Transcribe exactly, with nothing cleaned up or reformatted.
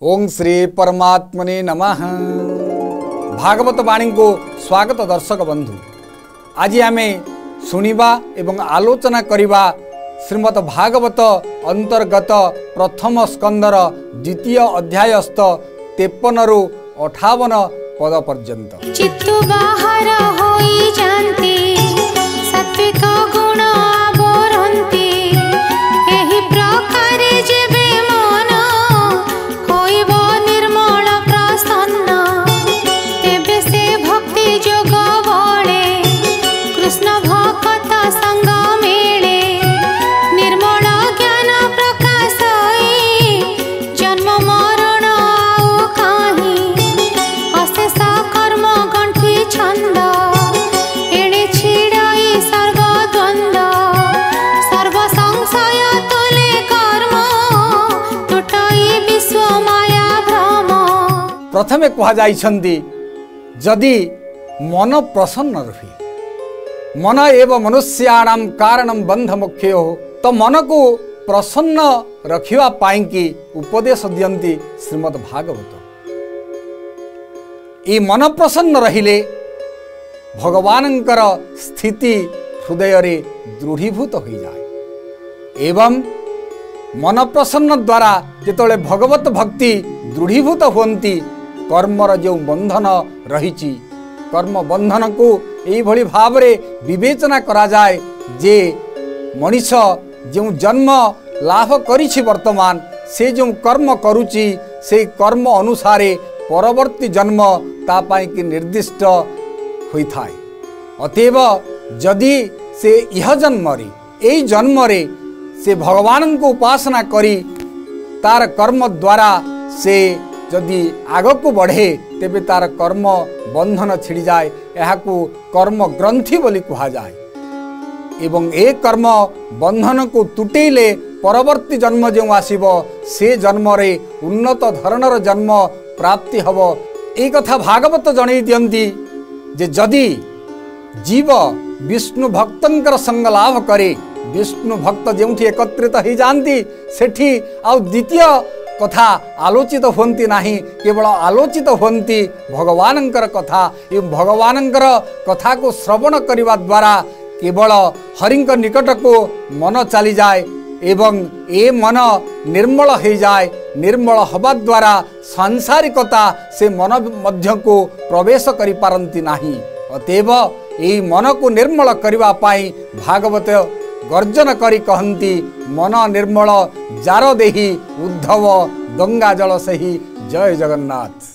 ओं श्री परमात्मने नमः। भागवत वाणी को स्वागत दर्शक बंधु। आज आमे सुनिबा एवं आलोचना करिबा श्रीमद् भागवत अंतर्गत प्रथम स्कंदर द्वितीय अध्यायस्थ तेपन रु अठावन पद पर्यंत। चित्तु बाहर होई जानती सात्विक गुण आवरंती एही प्रकार जेबे मन होइब निर्मल प्रसन्न तेबे से भक्ति जोग बळे कृष्ण भक्त संग मेले निर्मल ज्ञान प्रकाश जन्म मरण आउ काहि अशेष कर्म गंठी छंद एणे छिड़ाई सर्वद्वंद सर्व संशय तुले कर्म टुटाई विश्व माया भ्रम। प्रथमे कहा जाइछन्ति जदि मन प्रसन्न रही मन एव मनुष्याणाम कारणम बंध मुख्यो तो मन को प्रसन्न रखिवा पाई कि उपदेश दियंती श्रीमद् भागवत। ई मन प्रसन्न रहिले भगवानंकर स्थिति हृदय रे दृढ़ीभूत हो जाए एवं मन प्रसन्न द्वारा जेतोले भगवत भक्ति दृढ़ीभूत होती कर्मर जो बंधन रही कर्म बंधन को यही भली भाव रे विवेचना करा जाए जे मनीष जो जन्म लाभ करिछि वर्तमान से जो कर्म करुछि से कर्म अनुसारे परवर्ती जन्म तापाई कि निर्दिष्ट होई थाए। अतएव जदि से यह जन्म रे एई जन्म रे से भगवान को उपासना करी तार कर्म द्वारा से जदि आग को बढ़े तेबे तार कर्म बंधन छिड़ी जाए यह को कर्म ग्रंथि बोली कहा जाए एवं ए कर्म बंधन को तुटेले परवर्ती जन्म जो आसीबो से जन्म रे उन्नत धरणर जन्म प्राप्ति हब। ए कथा भागवत जणई दियंती जे जदि जीव विष्णु भक्तंकर संग लाभ करे विष्णु भक्त जेउठी एकत्रित हो जाती सेठी आ द्वितीय कथा आलोचित होती नहीं केवल आलोचित होती भगवानंकर कथा एवं भगवानंकर कथा को श्रवण करने द्वारा केवल हरिंक निकट को मन चली जाए एवं ए मन निर्मल हो जाए निर्मल हवा द्वारा सांसारिकता से मन मध्य को प्रवेश करि पारंती नहीं। अतएव यही मन को निर्मल करने पाई भागवत गर्जन करी कहती मन निर्मल जार देही उद्धव गंगा जल सही। जय जगन्नाथ।